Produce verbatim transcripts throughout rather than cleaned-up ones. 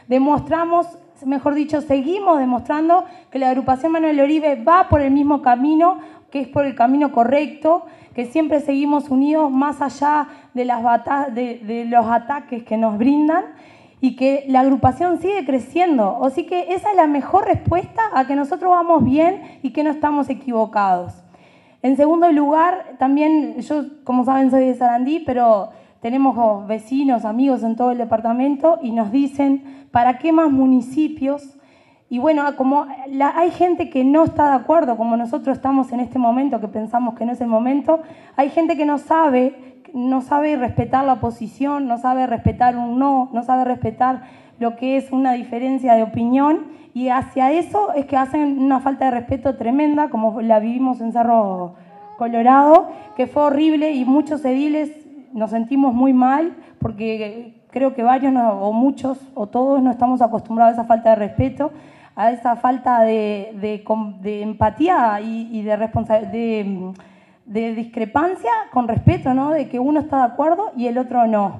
demostramos, mejor dicho, seguimos demostrando que la agrupación Manuel Oribe va por el mismo camino, que es por el camino correcto, que siempre seguimos unidos más allá de, las bata de, de los ataques que nos brindan y que la agrupación sigue creciendo. Así que esa es la mejor respuesta a que nosotros vamos bien y que no estamos equivocados. En segundo lugar, también yo, como saben, soy de Sarandí, pero tenemos vecinos, amigos en todo el departamento y nos dicen, ¿para qué más municipios? Y bueno, como la, hay gente que no está de acuerdo, como nosotros estamos en este momento, que pensamos que no es el momento, hay gente que no sabe, no sabe respetar la oposición, no sabe respetar un no, no sabe respetar lo que es una diferencia de opinión, y hacia eso es que hacen una falta de respeto tremenda, como la vivimos en Cerro Colorado, que fue horrible y muchos ediles nos sentimos muy mal, porque creo que varios no, o muchos o todos no estamos acostumbrados a esa falta de respeto, a esa falta de, de, de empatía y, y de, de, de discrepancia con respeto, ¿no? De que uno está de acuerdo y el otro no.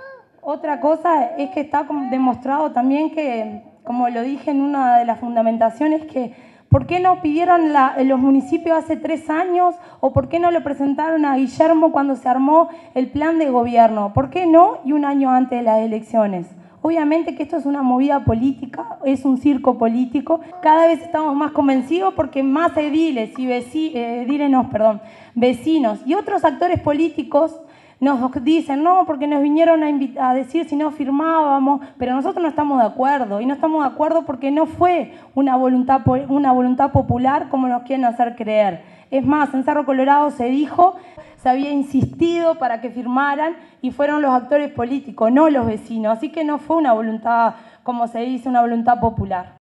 Otra cosa es que está demostrado también que, como lo dije en una de las fundamentaciones, que ¿por qué no pidieron la, los municipios hace tres años o por qué no le presentaron a Guillermo cuando se armó el plan de gobierno? ¿Por qué no? Y un año antes de las elecciones. Obviamente que esto es una movida política, es un circo político. Cada vez estamos más convencidos porque más ediles y veci, eh, ediles no, perdón, vecinos y otros actores políticos nos dicen, no, porque nos vinieron a, a decir si no firmábamos, pero nosotros no estamos de acuerdo, y no estamos de acuerdo porque no fue una voluntad, una voluntad popular como nos quieren hacer creer. Es más, en Cerro Colorado se dijo, se había insistido para que firmaran, y fueron los actores políticos, no los vecinos, así que no fue una voluntad, como se dice, una voluntad popular.